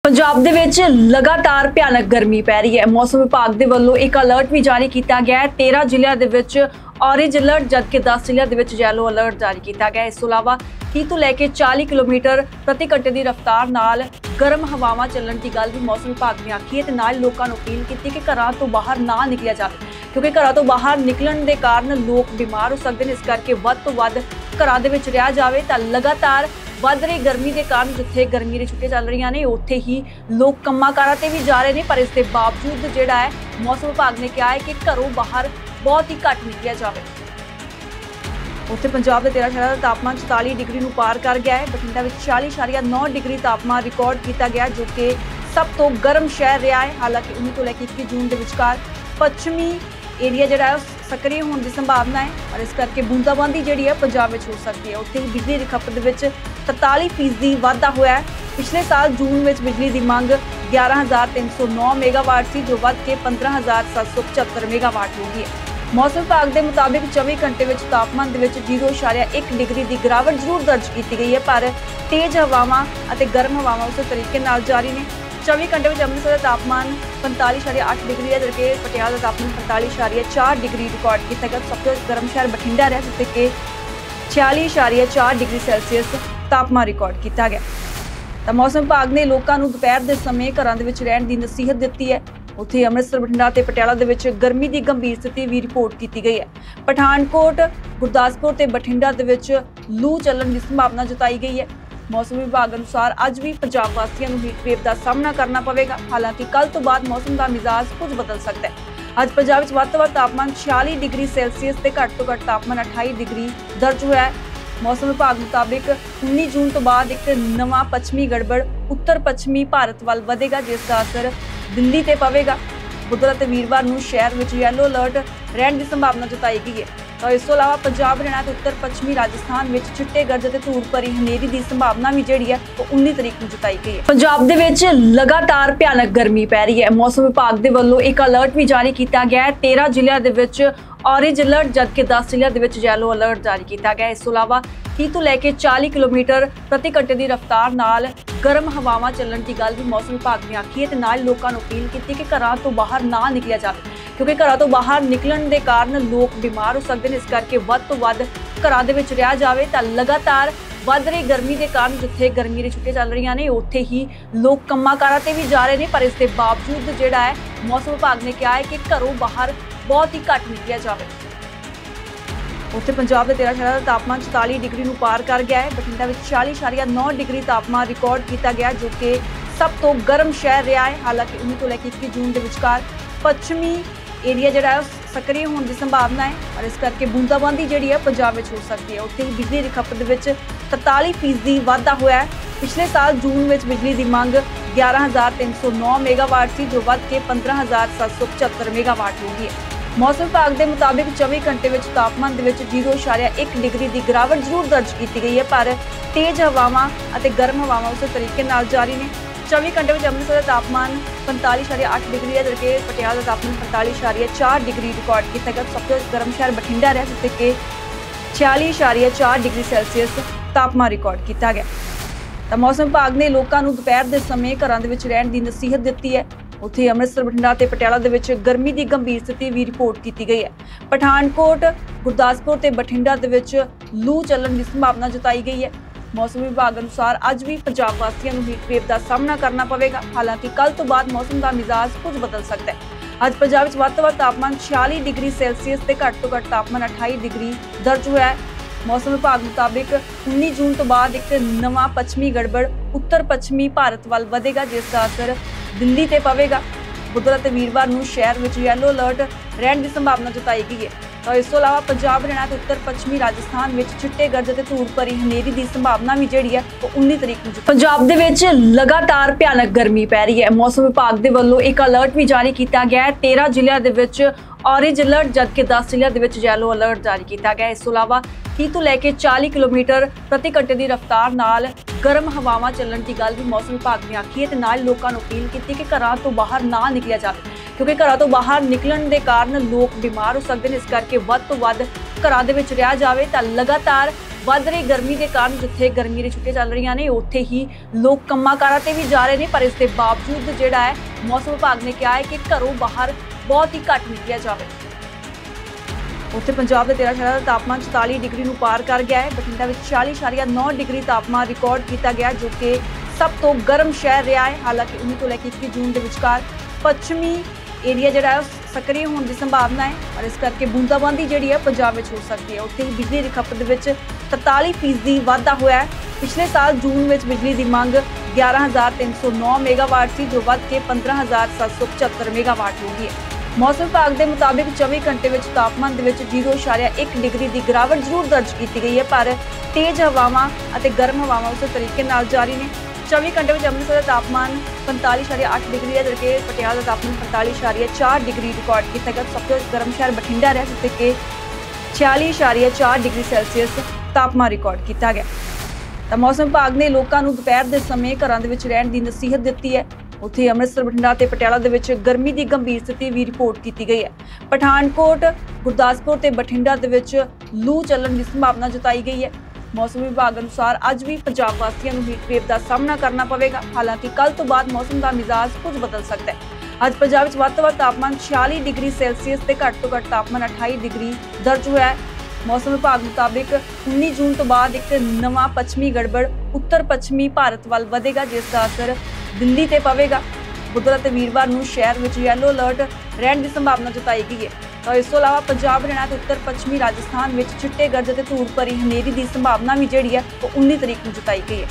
ਪੰਜਾਬ ਦੇ ਵਿੱਚ ਲਗਾਤਾਰ ਭਿਆਨਕ ਗਰਮੀ ਪੈ ਰਹੀ ਹੈ। ਮੌਸਮ ਵਿਭਾਗ ਦੇ ਵੱਲੋਂ ਇੱਕ ਅਲਰਟ ਵੀ ਜਾਰੀ ਕੀਤਾ ਗਿਆ ਹੈ। 13 ਜ਼ਿਲ੍ਹਿਆਂ ਦੇ ਵਿੱਚ ਔਰੇਂਜ ਅਲਰਟ ਜਦਕਿ 10 ਜ਼ਿਲ੍ਹਿਆਂ ਦੇ ਵਿੱਚ ਯੈਲੋ ਅਲਰਟ ਜਾਰੀ ਕੀਤਾ ਗਿਆ ਹੈ। ਇਸ ਤੋਂ ਇਲਾਵਾ 30 ਤੋਂ ਲੈ ਕੇ 40 ਕਿਲੋਮੀਟਰ ਪ੍ਰਤੀ ਘੰਟੇ ਦੀ ਰਫ਼ਤਾਰ ਨਾਲ ਗਰਮ ਹਵਾਵਾਂ ਚੱਲਣ ਦੀ ਗੱਲ ਵੀ ਮੌਸਮ ਵਿਭਾਗ ਨੇ ਆਖੀ ਹੈ ਤੇ ਨਾਲ ਲੋਕਾਂ ਨੂੰ ਅਪੀਲ ਕੀਤੀ ਕਿ ਘਰਾਂ ਤੋਂ ਬਾਹਰ ਨਾ ਨਿਕਲਿਆ ਜਾਵੇ, ਕਿਉਂਕਿ ਘਰਾਂ ਤੋਂ ਬਾਹਰ ਨਿਕਲਣ ਦੇ ਕਾਰਨ ਲੋਕ ਬਿਮਾਰ ਹੋ ਸਕਦੇ ਨੇ। ਇਸ ਕਰਕੇ ਵੱਧ ਤੋਂ ਵੱਧ ਘਰਾਂ ਦੇ ਵਿੱਚ ਰਿਹਾ ਜਾਵੇ। ਤਾਂ ਲਗਾਤਾਰ ਵੱਧ ਰਹੀ ਗਰਮੀ ਦੇ ਕਾਰਨ ਜਿੱਥੇ ਗਰਮੀ ਦੀਆਂ ਛੁੱਟੀਆਂ ਚੱਲ ਰਹੀਆਂ ਨੇ ਉੱਥੇ ਹੀ ਲੋਕ ਕੰਮਾਂ ਕਾਰਾਂ ਤੇ ਵੀ ਜਾ ਰਹੇ ਨੇ, ਪਰ ਇਸ ਦੇ ਬਾਵਜੂਦ ਜਿਹੜਾ ਹੈ ਮੌਸਮ ਵਿਭਾਗ ਨੇ ਕਿਹਾ ਹੈ ਕਿ ਘਰੋਂ ਬਾਹਰ ਬਹੁਤ ਹੀ ਘੱਟ ਨਿਕਲਿਆ ਜਾਵੇ। ਉੱਥੇ ਪੰਜਾਬ ਦੇ 13 ਸ਼ਹਿਰਾਂ ਦਾ ਤਾਪਮਾਨ 44 ਡਿਗਰੀ ਨੂੰ ਪਾਰ ਕਰ ਗਿਆ ਹੈ। ਬਠਿੰਡਾ ਵਿੱਚ 40.9 ਡਿਗਰੀ ਤਾਪਮਾਨ ਰਿਕਾਰਡ ਕੀਤਾ ਗਿਆ ਜੋ ਕਿ ਸਭ ਤੋਂ ਗਰਮ ਸ਼ਹਿਰ ਰਿਹਾ ਹੈ। ਹਾਲਾਂਕਿ 19 ਤੋਂ ਲੈ ਕੇ 21 ਜੂਨ ਦੇ ਵਿਚਕਾਰ ਪੱਛਮੀ ਏਰੀਆ ਜਿਹੜਾ ਹੈ सक्रिय होने की संभावना है और इस करके बूंदाबांदी जी है पंजाब में हो सकती है। उत्थे ही बिजली की खपत में 43% वाधा होया है। पिछले साल जून में बिजली की मंग 11,309 मेगावाट सी जो बढ़ के 15,775 मेगावाट हो गई है। मौसम विभाग के मुताबिक 24 घंटे में तापमान 0.1 डिग्री की गिरावट जरूर दर्ज की गई है, पर तेज हवावां और गर्म हवावां उस तरीके नाल जारी ने। 24 घंटे में अमृतसर का तापमान 45.8 डिग्री है जबकि पटियाला का तापमान 45.4 डिग्री रिकॉर्ड किया गया। सबसे गर्म शहर बठिंडा रहा जिससे कि 46.4 डिग्री सैल्सीयस तापमान रिकॉर्ड किया गया। तो मौसम विभाग ने लोगों को दोपहर के समय घरों के रहने की नसीहत दी है। उत्थे अमृतसर बठिंडा ते पटियाला दे विच गर्मी की गंभीर स्थिति भी रिपोर्ट की गई है। पठानकोट गुरदासपुर ते बठिंडा दे विच लू चलण की संभावना जताई गई है। मौसम विभाग अनुसार अज भी पंजाब वासियों को हीट वेव का सामना करना पवेगा। हालांकि कल तो बाद मौसम का मिजाज कुछ बदल सकता है। अज पंजाब में वध तो वध तापमान 46 डिग्री सैल्सीयस से घट तो घट तापमान 28 डिग्री दर्ज हुआ है। मौसम विभाग मुताबिक 19 जून तो बाद एक नवा पश्चिमी गड़बड़ उत्तर पश्चिमी भारत वाल वधेगा जिसका असर दिल्ली ते पवेगा। बुधवार ते वीरवार नूं शहर में येलो अलर्ट रहने की संभावना जताई गई है। और इस अलावा पंजाब हरियाणा ते उत्तर पश्चिमी राजस्थान में चिट्टे गरज ते धूड़ भरी हनेरी की संभावना भी जिहड़ी है वो 19 तरीक नूं जताई गई है। पंजाब दे विच लगातार भयानक गर्मी पै रही है। मौसम विभाग दे वल्लों एक अलर्ट भी जारी किया गया है। 13 ਜ਼ਿਲ੍ਹਿਆਂ ਦੇ ਵਿੱਚ ऑरेंज अलर्ट जबकि 10 ਜ਼ਿਲ੍ਹਿਆਂ ਦੇ ਵਿੱਚ येलो अलर्ट जारी किया गया है। इस अलावा 30 ਤੋਂ ਲੈ ਕੇ 40 किलोमीटर प्रति घंटे की रफ्तार नाल गर्म हवावां ਚੱਲਣ की गल भी मौसम विभाग ने आखी है ते नाल लोकां नूं अपील की कि घरां तो बाहर ना निकलिया जाए, क्योंकि घरां तो बाहर निकलण दे कारण लोग बीमार हो सकते हैं। इस करके वध तो वध घरां दे विच रहा जाए। तां लगातार वध रही गर्मी के कारण जिथे गर्मी की छुट्टियां चल रही ने उत्थे ही लोग कंमां कारां ते भी जा रहे हैं, पर इस दे बावजूद जिहड़ा है मौसम विभाग ने कहा है कि घरों बाहर बहुत ही घट निकलिया जाए। उत्थे पंजाब के 13 शहरों का तापमान 44 डिग्री ਨੂੰ पार कर गया है। बठिंडा में 40.9 डिग्री तापमान रिकॉर्ड किया गया जो कि सब तो गर्म शहर रहा है। हालांकि 19 तो लेकर 21 जून के विचकार पश्चिमी एरिया जो है सक्रिय होने की संभावना है और इस करके बूंदाबांदी जी है पंजाब में हो सकती है। उत्थे ही बिजली की खपत में 43% वाधा होया है। पिछले साल जून में बिजली की मंग 11,309 मेगावाट सी जो बढ़ के 15,775 मेगावाट हो गई है। मौसम विभाग के मुताबिक 24 घंटे में तापमान 0.1 डिग्री की गिरावट जरूर दर्ज की गई है, पर तेज हवावां और गर्म हवावां उस तरीके नाल जारी ने। 24 घंटे में अमृतसर का तापमान 45.8 डिग्री है जबकि पटियाला का तापमान 45.4 डिग्री रिकॉर्ड किया गया। सबसे गर्म शहर बठिंडा रहा जिससे कि 46.4 डिग्री सैल्सीयस तापमान रिकॉर्ड किया गया। तो मौसम विभाग ने लोगों को दोपहर के समय घरों के रहने की नसीहत दी है। उत्थे अमृतसर बठिंडा ते पटियाला दे विच गर्मी की गंभीर स्थिति भी रिपोर्ट की गई है। पठानकोट गुरदासपुर ते बठिंडा दे विच लू चलण की संभावना जताई गई है। मौसम विभाग अनुसार अज भी पंजाब वासियों को हीट वेव का सामना करना पवेगा। हालांकि कल तो बाद मौसम का मिजाज कुछ बदल सकता है। अज पंजाब में वध तो वध तापमान 46 डिग्री सैल्सीयस से घट तो घट तापमान 28 डिग्री दर्ज हुआ है। मौसम विभाग मुताबिक 19 जून तो बाद एक नवा पश्चिमी गड़बड़ उत्तर पश्चिमी भारत वाल वधेगा जिसका असर दिल्ली ते पवेगा। बुधवार ते वीरवार नूं शहर में येलो अलर्ट रहने की संभावना जताई गई है। तो इस अलावा पंजाब हरियाणा ते उत्तर पश्चिमी राजस्थान में चिट्टे गरज ते धूड़ भरी हनेरी की संभावना भी जिहड़ी है वो 19 तरीक नूं। पंजाब दे विच लगातार भयानक गर्मी पै रही है। मौसम विभाग के वल्लों एक अलर्ट भी जारी किया गया है। 13 ਜ਼ਿਲ੍ਹਿਆਂ ਦੇ ਵਿੱਚ ऑरेंज अलर्ट जबकि 10 ਜ਼ਿਲ੍ਹਿਆਂ ਦੇ ਵਿੱਚ येलो अलर्ट जारी किया गया। इस अलावा 30 ਤੋਂ ਲੈ ਕੇ 40 किलोमीटर प्रति घंटे की रफ्तार नाल गर्म हवावां ਚੱਲਣ की गल भी मौसम विभाग ने आखी है ते नाल लोकां नूं अपील की कि घरां तो बाहर ना निकलिया जाए, क्योंकि घरां तो बाहर निकलण के कारण लोग बीमार हो सकते हैं। इस करके वध तो वध घरां दे विच रहा जाए। तां लगातार ਵੱਧ ਰਹੀ ਗਰਮੀ ਦੇ ਕਾਰਨ ਜਿੱਥੇ ਗਰਮੀ ਦੀਆਂ ਛੁੱਟੀਆਂ ਚੱਲ ਰਹੀਆਂ ਨੇ ਉੱਥੇ ਹੀ ਲੋਕ ਕੰਮਾਂ ਕਾਰਾਂ ਤੇ ਵੀ ਜਾ ਰਹੇ ਨੇ, ਪਰ ਇਸ ਦੇ ਬਾਵਜੂਦ ਜਿਹੜਾ ਹੈ ਮੌਸਮ ਵਿਭਾਗ ਨੇ ਕਿਹਾ ਹੈ ਕਿ ਘਰੋਂ ਬਾਹਰ ਬਹੁਤ ਹੀ ਘੱਟ ਨਿਕਲਿਆ ਜਾਵੇ। ਉੱਥੇ ਪੰਜਾਬ ਦੇ 13 ਸ਼ਹਿਰਾਂ ਦਾ ਤਾਪਮਾਨ 44 ਡਿਗਰੀ ਨੂੰ ਪਾਰ ਕਰ ਗਿਆ ਹੈ। ਬਠਿੰਡਾ ਵਿੱਚ 40.9 ਡਿਗਰੀ ਤਾਪਮਾਨ ਰਿਕਾਰਡ ਕੀਤਾ ਗਿਆ, ਜੋ ਕਿ ਸਭ ਤੋਂ ਗਰਮ ਸ਼ਹਿਰ ਰਿਹਾ ਹੈ। ਹਾਲਾਂਕਿ 19 ਤੋਂ ਲੈ ਕੇ 21 ਜੂਨ ਦੇ ਵਿਚਕਾਰ ਪੱਛਮੀ ਏਰੀਆ ਜਿਹੜਾ ਹੈ सक्रिय होने की संभावना है और इस करके बूंदाबांदी जी है पंजाब में हो सकती है। उत्थे ही बिजली की खपत में 43% वाधा होया है। पिछले साल जून में बिजली की मांग 11,309 मेगावाट सी, जो बढ़ के 15,775 मेगावाट हो गई है। मौसम विभाग के मुताबिक 24 घंटे में तापमान के 0.1 डिग्री की गिरावट जरूर दर्ज की गई है, पर तेज हवावां अते गर्म हवावां उस तरीके नाल जारी ने। 24 घंटे में अमृतसर का तापमान 45.8 डिग्री है, जबकि पटियाला का तापमान 45.4 डिग्री रिकॉर्ड किया गया। सब तो गर्म शहर बठिंडा रहा, जिससे कि 46.4 डिग्री सैल्सीयस तापमान रिकॉर्ड किया गया। तो मौसम विभाग ने लोगों को दोपहर के समय घरों के रहने की नसीहत दी है। उत्थे अमृतसर बठिंडा ते पटियाला दे विच गर्मी की गंभीर स्थिति भी रिपोर्ट की गई है। पठानकोट, गुरदासपुर ते बठिंडा दे विच लू चलण की संभावना जताई गई है। मौसम विभाग अनुसार अज भी पंजाब वासियों को हीट वेव का सामना करना पवेगा। हालांकि कल तो बाद मौसम का मिजाज कुछ बदल सकता है। अज पंजाब में वध तो वध तापमान 46 डिग्री सैल्सीयस ते घट तो घट तापमान 28 डिग्री दर्ज हुआ है। मौसम विभाग मुताबिक 19 जून तो बाद एक नवा पश्चिमी गड़बड़ उत्तर पश्चिमी भारत वाल वधेगा, जिसका असर दिल्ली ते पवेगा। बुधवार ते वीरवार नूं शहर में येलो अलर्ट रहने की संभावना जताई गई है। तो इस अलावा पंजाब, हरियाणा ते उत्तर पश्चिमी राजस्थान में चिट्टे गरज ते धूड़ भरी हनेरी की संभावना भी जिहड़ी है वो 19 तरीक नूं जताई गई है।